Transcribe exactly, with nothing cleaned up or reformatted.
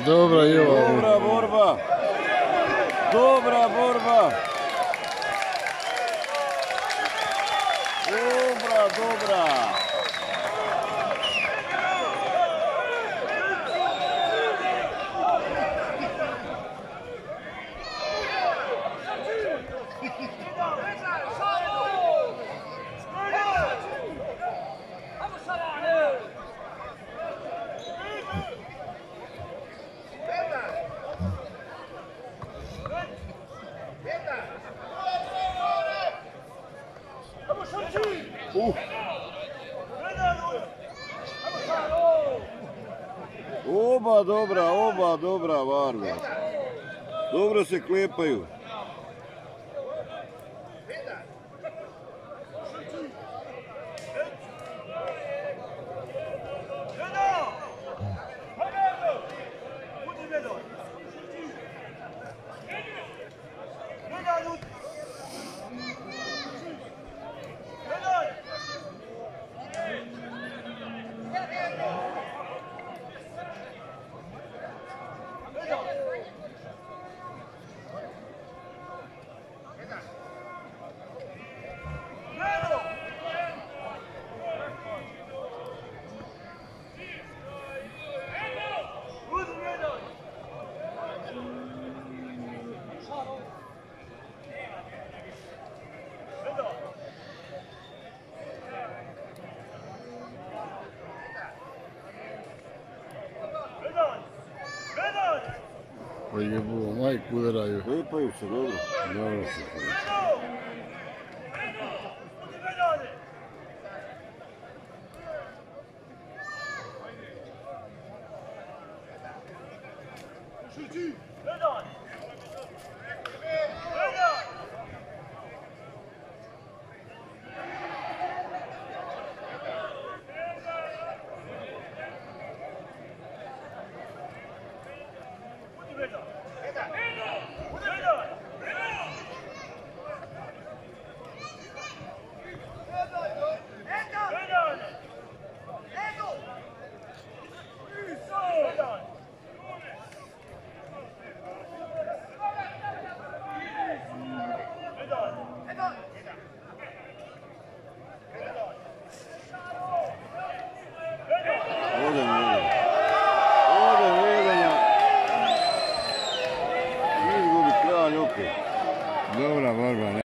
Dobra je ovo. Dobra borba. Dobra borba. Dobra, dobra. Uh. Oba dobra, oba dobra varva. Dobro se klepaju. Pa jebu, majku udaraju. Klepaju se, dobro. Dobro se. Ode Medonja. Izgubi kralj opet. Dobra borba.